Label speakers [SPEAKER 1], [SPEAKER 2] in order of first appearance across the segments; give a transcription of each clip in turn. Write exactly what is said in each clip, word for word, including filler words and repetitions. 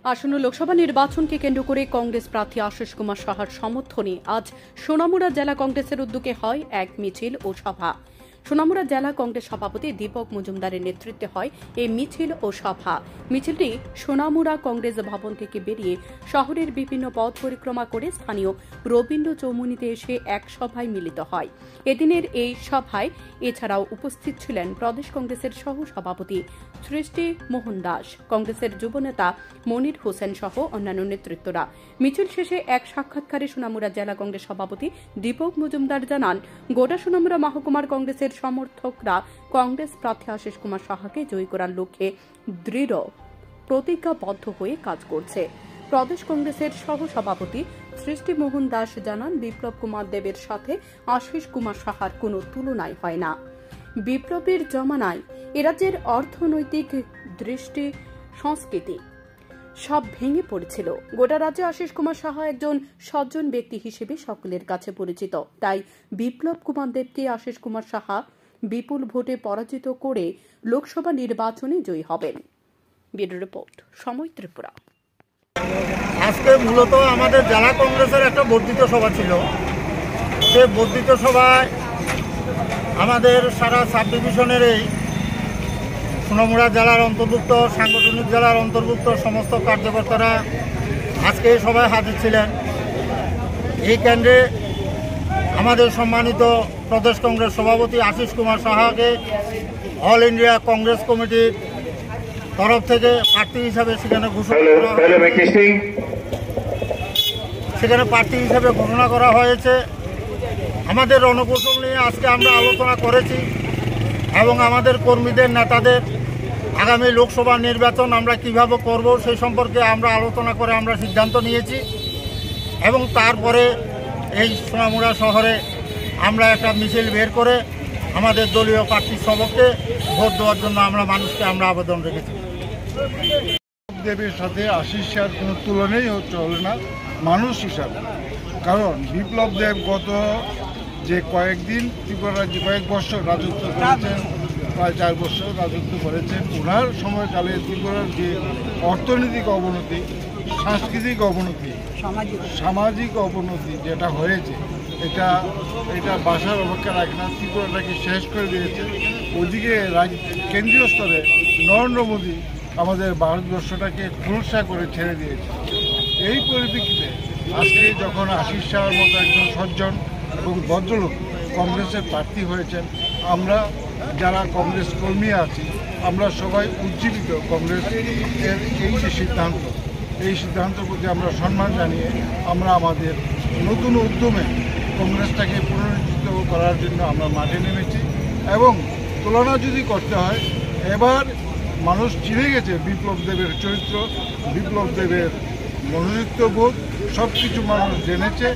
[SPEAKER 1] আসন্ন লোকসভা নির্বাচনকে কেন্দ্র করে কংগ্রেস প্রার্থী আশিস কুমার সাহার সমর্থনে আজ সোনামুড়া জেলা কংগ্রেসের উদ্যোগে হয় এক মিছিল ও সভা। সোনামুড়া জেলা কংগ্রেস সভাপতি দীপক মজুমদারের নেতৃত্বে হয় এই মিছিল ও সভা। মিছিলটি সোনামুড়া কংগ্রেস ভবন থেকে বেরিয়ে শহরের বিভিন্ন পথ পরিক্রমা করে স্থানীয় রবীন্দ্র চৌমুনিতে এসে এক সভায় মিলিত হয়। এদিনের এই সভায় এছাড়াও উপস্থিত ছিলেন প্রদেশ কংগ্রেসের সহ সভাপতি সৃষ্টি মোহন দাস, কংগ্রেসের যুবনেতা মনির হোসেন সহ অন্যান্য নেতৃত্বরা। মিছিল শেষে এক সাক্ষাৎকারে সোনামুড়া জেলা কংগ্রেস সভাপতি দীপক মজুমদার জানান, গোটা সোনামুড়া মহকুমার কংগ্রেসের সমর্থকরা কংগ্রেস প্রার্থী আশিস কুমার সাহাকে জয়ী করার লক্ষ্যে দৃঢ় প্রতিজ্ঞাবদ্ধ হয়ে কাজ করছে। প্রদেশ কংগ্রেসের সহ সভাপতি সৃষ্টি মোহন দাস জানান, বিপ্লব কুমার দেবের সাথে আশিস কুমার সাহার কোনো তুলনাই হয় না। বিপ্লবের জমানায় এরাজ্যের অর্থনৈতিক দৃষ্টি সংস্কৃতি সব ভেঙে পড়েছিল। গোটা রাজ্যে আশিস কুমার সাহা একজন সজ্জন ব্যক্তি হিসেবে সকলের কাছে পরিচিত। তাই বিপ্লব কুমার দেবকে আশিস কুমার সাহা বিপুল ভোটে পরাজিত করে লোকসভা নির্বাচনে জয়ী হবেন। ব্যুরো রিপোর্ট, সময় ত্রিপুরা।
[SPEAKER 2] আজকে মূলত আমাদের জেলা কংগ্রেসের একটা বর্ধিত সভা ছিল। সে বর্ধিত সভায় আমাদের সারা সাব ডিভিশনের এই সোনামুড়া জেলার অন্তর্ভুক্ত সাংগঠনিক জেলার অন্তর্ভুক্ত সমস্ত কার্যকর্তারা আজকে এই সভায় হাজির ছিলেন। এই কেন্দ্রে আমাদের সম্মানিত প্রদেশ কংগ্রেস সভাপতি আশিস কুমার সাহাকে অল ইন্ডিয়া কংগ্রেস কমিটির তরফ থেকে প্রার্থী হিসাবে সেখানে ঘোষণা করা সেখানে প্রার্থী হিসাবে ঘোষণা করা হয়েছে। আমাদের রণকৌশল নিয়ে আজকে আমরা আলোচনা করেছি এবং আমাদের কর্মীদের নেতাদের আগামী লোকসভা নির্বাচন আমরা কিভাবে করব সেই সম্পর্কে আমরা আলোচনা করে আমরা সিদ্ধান্ত নিয়েছি এবং তারপরে এই সোনামুড়া শহরে আমরা একটা মিছিল বের করে আমাদের দলীয় প্রার্থীর সবককে ভোট দেওয়ার জন্য আমরা মানুষকে আমরা আবেদন রেখেছি।
[SPEAKER 3] দেবের সাথে আশিস শাহর কোনো তুলনাই চলে না মানুষ হিসাবে, কারণ বিপ্লব দেব গত যে কয়েকদিন ত্রিপুরা রাজ্যে কয়েক বছর রাজত্ব করেছেন, প্রায় চার বছর রাজত্ব করেছেন। ওনার সময়কালে ত্রিপুরার যে অর্থনৈতিক অবনতি, সাংস্কৃতিক অবনতি, সামাজিক অবনতি যেটা হয়েছে, এটা এটা বাসার অপেক্ষা রাখে না, ত্রিপুরাটাকে শেষ করে দিয়েছে। ওদিকে কেন্দ্রীয় স্তরে নরেন্দ্র মোদী আমাদের ভারতবর্ষটাকে খুলসা করে ছেড়ে দিয়েছে। এই পরিপ্রেক্ষিতে আজকে যখন আশিস শাহর মতো একজন সজ্জন এবং ভদ্রলোক কংগ্রেসের প্রার্থী হয়েছেন, আমরা যারা কংগ্রেস কর্মী আছি আমরা সবাই উজ্জীবিত কংগ্রেসের এই যে সিদ্ধান্ত, এই সিদ্ধান্তের প্রতি আমরা সম্মান জানিয়ে আমরা আমাদের নতুন উদ্যমে কংগ্রেসটাকে পুনরুজ্জীবিত করার জন্য আমরা মাঠে নেমেছি। এবং তুলনা যদি করতে হয়, এবার মানুষ চিনে গেছে বিপ্লব দেবের চরিত্র, বিপ্লব দেবের মনোনীতবোধ, সব কিছু মানুষ জেনেছে।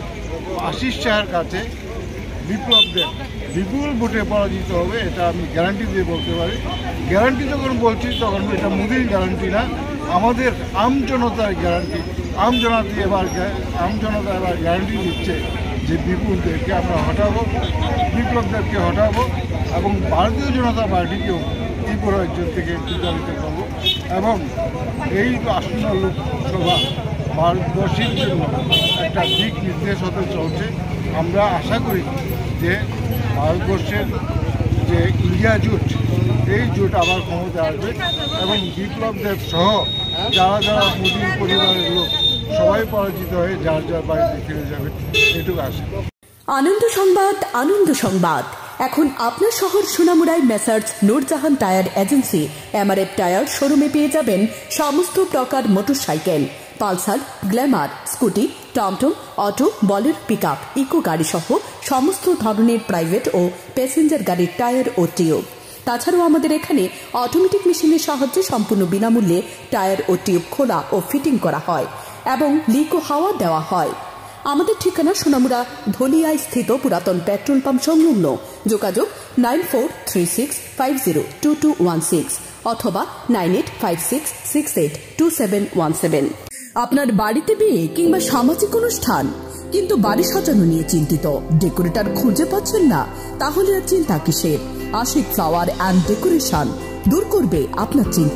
[SPEAKER 3] আশিস শাহর কাছে বিপ্লব দেব বিপুল ভোটে পরাজিত হবে, এটা আমি গ্যারান্টি দিয়ে বলতে পারি। গ্যারান্টি যখন বলছি তখন এটা মোদির গ্যারান্টি না, আমাদের আমজনতার গ্যারান্টি। আমজনতা এবার আমজনতা এবার গ্যারান্টি দিচ্ছে যে বিপুল দেবকে আমরা হটাবো, বিপ্লব দেবকে হটাবো এবং ভারতীয় জনতা পার্টিকেও ত্রিপুরা রাজ্য থেকে বিতাড়িত করব। এবং এই আসন্ন লোকসভা ভারতবর্ষের জন্য একটা দিক নির্দেশ হতে চলছে। আমরা আশা করি যে ভারতবর্ষের যে ইন্ডিয়া জোট, এই জোট আবার ক্ষমতায় আসবে এবং বিপ্লব দেব সহ যারা যারা মোদীর পরিবারের লোক সবাই পরাজিত হয়ে যার যার বাড়িতে ফিরে যাবে, এটুকু আশা।
[SPEAKER 4] আনন্দ সংবাদ, আনন্দ সংবাদ। এখন আপনার শহর সোনামুড়ায় messrs Nurjahan tyre agency MRF tyre শোরুমে পেয়ে যাবেন সমস্ত প্রকার মোটরসাইকেল, পালসার, গ্ল্যামার, স্কুটি, টমটম, অটো, বলের পিকআপ, ইকো গাড়ি সহ সমস্ত ধরনের প্রাইভেট ও প্যাসেঞ্জার গাড়ির টায়ার ও টিউব। তাছাড়াও আমাদের এখানে অটোমেটিক মেশিনের সাহায্যে সম্পূর্ণ বিনামূল্যে টায়ার ও টিউব খোলা ও ফিটিং করা হয় এবং লিক ও হাওয়া দেওয়া হয়। আমাদের ঠিকানা সোনামুড়া ধলিয়ায় স্থিত পুরাতন পেট্রোল পাম্প সংলগ্ন। যোগাযোগ nine four three six five zero two two one six অথবা nine eight five six six eight two seven one seven. আপনার বাড়িতে বিয়ে কিংবা সামাজিক অনুষ্ঠান কিন্তু বাড়ি সাজানো নিয়ে চিন্তিত, ডেকোরেটর খুঁজে পাচ্ছেন না? তাহলে আর চিন্তা কিসের? আশিক ফ্লাওয়ার অ্যান্ড ডেকোরেশন দূর করবে আপনার চিন্তা।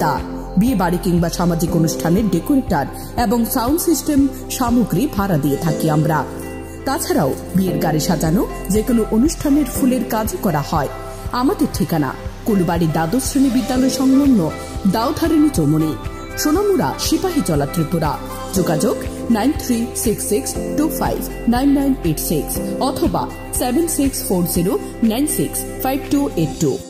[SPEAKER 4] বিয়ে বাড়ি কিংবা সামাজিক অনুষ্ঠানের ডেকোরেটর এবং সাউন্ড সিস্টেম সামগ্রী ভাড়া দিয়ে থাকি আমরা। তাছাড়াও বিয়ের গাড়ি সাজানো, যে কোনো অনুষ্ঠানের ফুলের কাজও করা হয়। আমাদের ঠিকানা কুলবাড়ি দ্বাদশ শ্রেণী বিদ্যালয় সংলগ্ন দাউধারিণী চৌমুনি, সোনামুড়া, সিপাহীজলা, ত্রিপুরা। যোগাযোগ nine three six six two five nine nine eight six অথবা seven six four zero nine six five two eight two.